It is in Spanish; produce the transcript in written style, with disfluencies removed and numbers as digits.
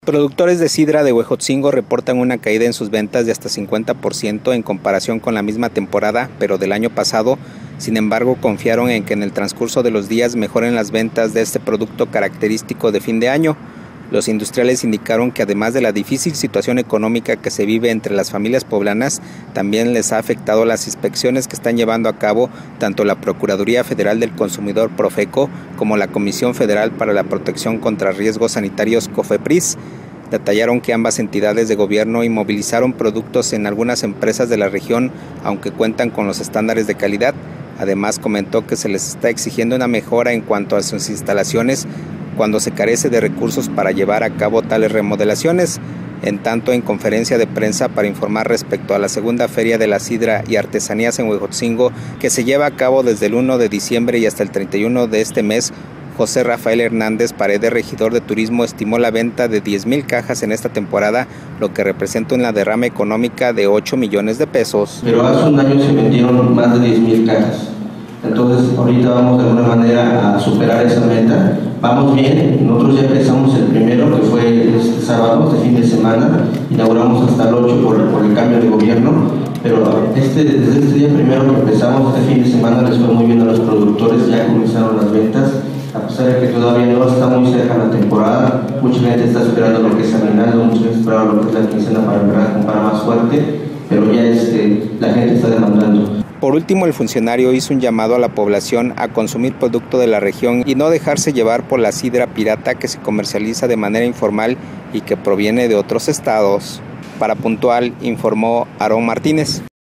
Productores de sidra de Huejotzingo reportan una caída en sus ventas de hasta 50% en comparación con la misma temporada, pero del año pasado. Sin embargo, confiaron en que en el transcurso de los días mejoren las ventas de este producto característico de fin de año. Los industriales indicaron que además de la difícil situación económica que se vive entre las familias poblanas, también les ha afectado las inspecciones que están llevando a cabo tanto la Procuraduría Federal del Consumidor Profeco como la Comisión Federal para la Protección contra Riesgos Sanitarios COFEPRIS. Detallaron que ambas entidades de gobierno inmovilizaron productos en algunas empresas de la región, aunque cuentan con los estándares de calidad. Además, comentó que se les está exigiendo una mejora en cuanto a sus instalaciones cuando se carece de recursos para llevar a cabo tales remodelaciones. En tanto, en conferencia de prensa para informar respecto a la segunda Feria de la Sidra y Artesanías en Huejotzingo, que se lleva a cabo desde el 1 de diciembre y hasta el 31 de este mes, José Rafael Hernández Paredes, regidor de Turismo, estimó la venta de 10,000 cajas en esta temporada, lo que representa una derrama económica de 8 millones de pesos. Pero hace un año se vendieron más de 10,000 cajas. Entonces, ahorita vamos de alguna manera a superar esa meta. Vamos bien, nosotros ya empezamos el primero, que fue este sábado, este fin de semana, inauguramos hasta el 8 por el cambio de gobierno, pero desde este día primero que empezamos, este fin de semana les fue muy bien a los productores, ya comenzaron las ventas, a pesar de que todavía no está muy cerca la temporada, mucha gente está esperando lo que es aguinaldo, mucha gente espera lo que es la quincena para empezar a comprar más fuerte, pero ya la gente está demandando. Por último, el funcionario hizo un llamado a la población a consumir producto de la región y no dejarse llevar por la sidra pirata que se comercializa de manera informal y que proviene de otros estados. Para Puntual, informó Aarón Martínez.